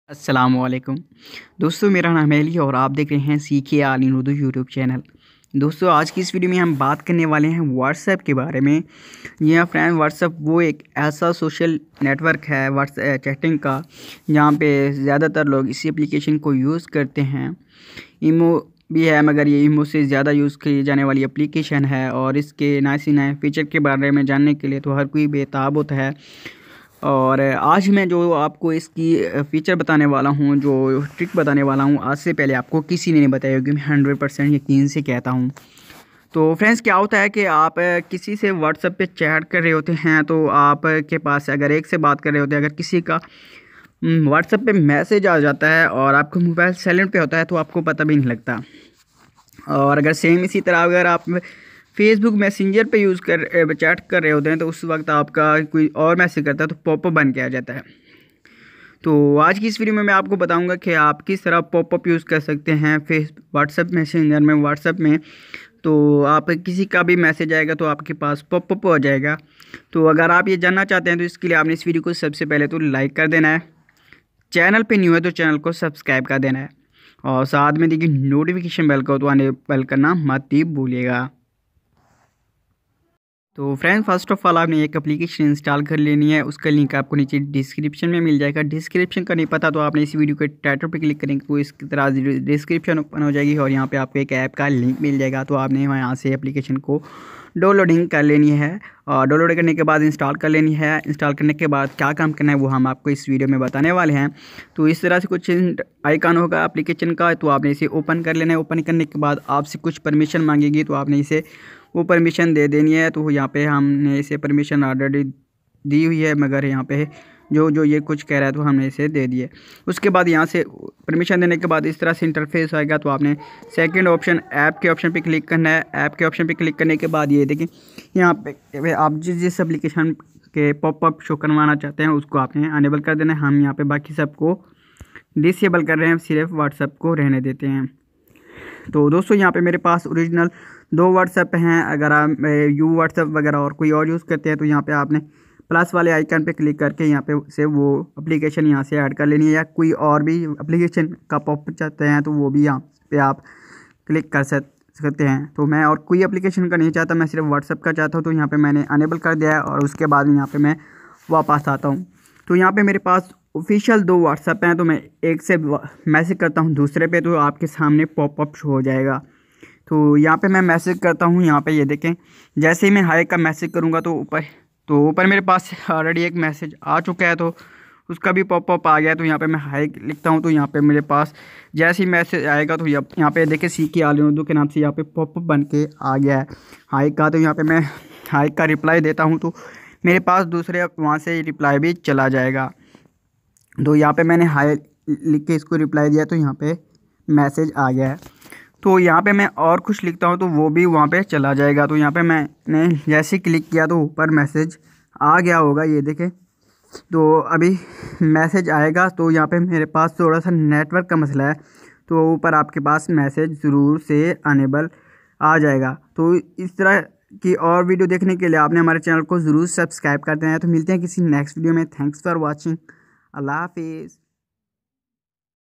अस्सलामुअलैकुम दोस्तों, मेरा नाम है अली और आप देख रहे हैं Seekhe all in Urdu YouTube channel. दोस्तों, आज की इस वीडियो में हम बात करने वाले हैं व्हाट्सएप के बारे में। जी हाँ फ्रेंड, व्हाट्सएप वो एक ऐसा सोशल नेटवर्क है व्हाट्सएप चैटिंग का, जहाँ पे ज़्यादातर लोग इसी एप्लीकेशन को यूज़ करते हैं। ईमो भी है, मगर ये ईमो से ज़्यादा यूज़ की जाने वाली एप्लीकेशन है और इसके नए से नए फीचर के बारे में जानने के लिए तो हर कोई बेताब होता है। और आज मैं जो आपको इसकी फ़ीचर बताने वाला हूँ, जो ट्रिक बताने वाला हूँ, आज से पहले आपको किसी ने नहीं बताया, क्योंकि मैं 100% यकीन से कहता हूँ। तो फ्रेंड्स, क्या होता है कि आप किसी से व्हाट्सएप पे चैट कर रहे होते हैं, तो आप के पास अगर एक से बात कर रहे होते हैं, अगर किसी का व्हाट्सएप पे मैसेज आ जाता है और आपका मोबाइल साइलेंट पे होता है, तो आपको पता भी नहीं लगता। और अगर सेम इसी तरह अगर आप फेसबुक मैसेंजर पे यूज़ कर चैट कर रहे होते हैं, तो उस वक्त आपका कोई और मैसेज करता है तो पॉपअप बन के आ जाता है। तो आज की इस वीडियो में मैं आपको बताऊंगा कि आप किस तरह पॉपअप यूज़ कर सकते हैं व्हाट्सएप मैसेंजर में, व्हाट्सएप में। तो आप किसी का भी मैसेज आएगा तो आपके पास पॉपअप हो जाएगा। तो अगर आप ये जानना चाहते हैं तो इसके लिए आपने इस वीडियो को सबसे पहले तो लाइक कर देना है, चैनल पे न्यू है तो चैनल को सब्सक्राइब कर देना है, और साथ में देखिए नोटिफिकेशन बेल को तो अनेबल करना मत ही भूलिएगा। तो फ्रेंड, फर्स्ट ऑफ ऑल आपने एक एप्लीकेशन इंस्टॉल कर लेनी है। उसका लिंक आपको नीचे डिस्क्रिप्शन में मिल जाएगा। डिस्क्रिप्शन का नहीं पता तो आपने इस वीडियो के टाइटल पे क्लिक करेंगे तो इसकी तरह डिस्क्रिप्शन ओपन हो जाएगी और यहाँ पे आपको एक ऐप का लिंक मिल जाएगा। तो आपने यहाँ से एप्लीकेशन को डाउनलोडिंग कर लेनी है और डाउनलोड करने के बाद इंस्टॉल कर लेनी है। इंस्टॉल करने के बाद क्या काम करना है वो हम आपको इस वीडियो में बताने वाले हैं। तो इस तरह से कुछ आइकन होगा एप्लीकेशन का, तो आपने इसे ओपन कर लेना है। ओपन करने के बाद आपसे कुछ परमिशन मांगेगी, तो आपने इसे वो परमिशन दे देनी है। तो यहाँ पे हमने इसे परमिशन ऑलरेडी दी हुई है, मगर यहाँ पे जो ये कुछ कह रहा है तो हमने इसे दे दिए। उसके बाद यहाँ से परमिशन देने के बाद इस तरह से इंटरफेस आएगा। तो आपने सेकंड ऑप्शन ऐप के ऑप्शन पे क्लिक करना है। ऐप के ऑप्शन पे क्लिक करने के बाद ये देखिए यहाँ पे आप जिस एप्लीकेशन के पॉपअप शो करवाना चाहते हैं उसको आपने अनेबल कर देना है। हम यहाँ पे बाकी सबको डिसेबल कर रहे हैं, सिर्फ व्हाट्सएप को रहने देते हैं। तो दोस्तों, यहाँ पे मेरे पास ओरिजिनल 2 व्हाट्सएप हैं। अगर आप यू व्हाट्सएप वगैरह और कोई और यूज़ करते हैं तो यहाँ पे आपने प्लस वाले आइकन पे क्लिक करके यहाँ पे से वो एप्लीकेशन यहाँ से ऐड कर लेनी है, या कोई और भी एप्लीकेशन का पॉपअप चाहते हैं तो वो भी यहाँ पे आप क्लिक कर सकते हैं। तो मैं और कोई एप्लीकेशन का नहीं चाहता, मैं सिर्फ व्हाट्सएप का चाहता हूँ, तो यहाँ पर मैंने अनेबल कर दिया है। और उसके बाद यहाँ पर मैं वापस आता हूँ। तो यहाँ पर मेरे पास ऑफिशियल 2 व्हाट्सएप हैं। तो मैं एक से मैसेज करता हूँ दूसरे पे, तो आपके सामने पॉपअप शो हो जाएगा। तो यहाँ पे मैं मैसेज करता हूँ, यहाँ पे ये देखें, जैसे ही मैं हाई का मैसेज करूँगा तो ऊपर मेरे पास ऑलरेडी एक मैसेज आ चुका है, तो उसका भी पॉपअप आ गया। तो यहाँ पे मैं हाई लिखता हूँ तो यहाँ पे मेरे पास जैसे ही मैसेज आएगा तो यहाँ पे देखिए सीखे आल उर्दू के नाम से यहाँ पे पॉपअप बन के आ गया है हाई का। तो यहाँ पे मैं हाई का रिप्लाई देता हूँ तो मेरे पास दूसरे वहाँ से रिप्लाई भी चला जाएगा। तो यहाँ पे मैंने हाई लिख के इसको रिप्लाई दिया तो यहाँ पे मैसेज आ गया है। तो यहाँ पे मैं और कुछ लिखता हूँ तो वो भी वहाँ पे चला जाएगा। तो यहाँ पे मैंने जैसे क्लिक किया तो ऊपर मैसेज आ गया होगा, ये देखें। तो अभी मैसेज आएगा। तो यहाँ पे मेरे पास थोड़ा सा नेटवर्क का मसला है, तो ऊपर आपके पास मैसेज ज़रूर से अनेबल आ जाएगा। तो इस तरह की और वीडियो देखने के लिए आपने हमारे चैनल को ज़रूर सब्सक्राइब कर देना है। तो मिलते हैं किसी नेक्स्ट वीडियो में। Thanks for watching. अल्लाह हाफिज़।